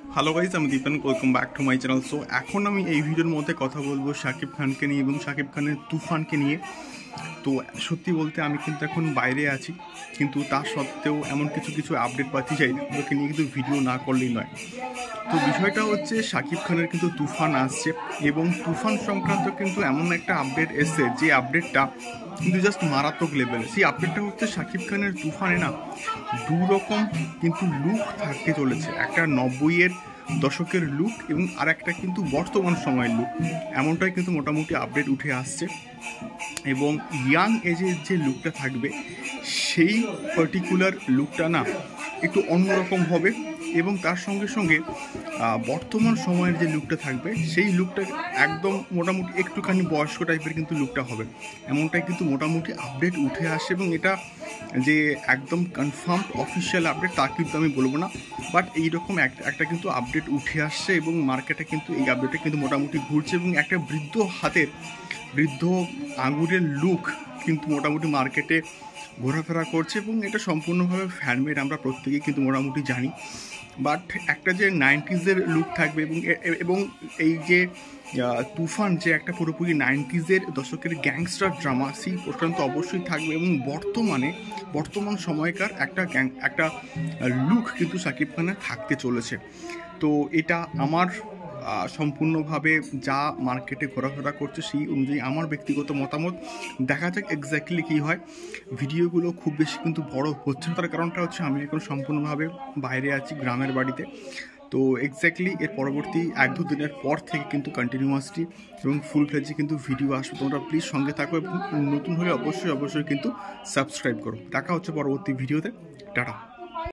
Hello guys, আমি Dipen. Welcome back to my channel. So এখন আমি এই ভিডিওর মধ্যে কথা বলবো শাকিব খানকে নিয়ে এবং শাকিব খানের তুফানকে নিয়ে। তো সত্যি বলতে আমি কিন্তু এখন বাইরে আছি, কিন্তু তা সত্ত্বেও এমন কিছু কিছু আপডেট পাচ্ছি চাই ওকে নিয়ে কিন্তু ভিডিও না করলেই নয়। তো বিষয়টা হচ্ছে শাকিব খানের কিন্তু তুফান আসছে এবং তুফান সংক্রান্ত কিন্তু এমন একটা আপডেট এসছে যে আপডেটটা কিন্তু জাস্ট মারাত্মক লেভেল। সেই আপডেটটা হচ্ছে শাকিব খানের তুফানে না দু রকম কিন্তু লুক থাকতে চলেছে, একটা 90-এর দশকের লুক এবং আর একটা কিন্তু বর্তমান সময়ের লুক, এমনটাই কিন্তু মোটামুটি আপডেট উঠে আসছে। এবং ইয়াং এজের যে লুকটা থাকবে সেই পার্টিকুলার লুকটা না একটু অন্যরকম হবে এবং তার সঙ্গে সঙ্গে বর্তমান সময়ের যে লুকটা থাকবে সেই লুকটা একদম মোটামুটি একটুখানি বয়স্ক টাইপের কিন্তু লুকটা হবে, এমনটাই কিন্তু মোটামুটি আপডেট উঠে আসে। এবং এটা যে একদম কনফার্ম অফিসিয়াল আপডেট তা কিন্তু আমি বলবো না, বাট এইরকম একটা কিন্তু আপডেট উঠে আসছে এবং মার্কেটে কিন্তু এই আপডেটটা কিন্তু মোটামুটি ঘুরছে এবং একটা বৃদ্ধ আঙুরের লুক কিন্তু মোটামুটি মার্কেটে ঘোরাফেরা করছে এবং এটা সম্পূর্ণভাবে ফ্যানমেড, আমরা প্রত্যেকেই কিন্তু মোটামুটি জানি। বাট একটা যে 90s-এর লুক থাকবে এবং এই যে তুফান যে একটা পুরোপুরি 90s-এর দশকের গ্যাংস্টার ড্রামা, সেই পোর্শন তো অবশ্যই থাকবে এবং বর্তমান সময়কার একটা লুক কিন্তু শাকিব খানের থাকতে চলেছে। তো এটা আমার সম্পূর্ণভাবে যা মার্কেটে ঘোরাফেরা করছে সেই অনুযায়ী আমার ব্যক্তিগত মতামত। দেখা যাক এক্স্যাক্টলি কী হয়। ভিডিওগুলো খুব বেশি কিন্তু বড় হচ্ছে না, তার কারণটা হচ্ছে আমি এখন সম্পূর্ণভাবে বাইরে আছি, গ্রামের বাড়িতে। তো এক্স্যাক্টলি এর পরবর্তী 1-2 দিনের পর থেকে কিন্তু কন্টিনিউয়াসলি এবং ফুল ফ্লেজে কিন্তু ভিডিও আসবে। তোমরা প্লিজ সঙ্গে থাকো এবং নতুন হলে অবশ্যই কিন্তু সাবস্ক্রাইব করো। দেখা হচ্ছে পরবর্তী ভিডিওতে। টাটা।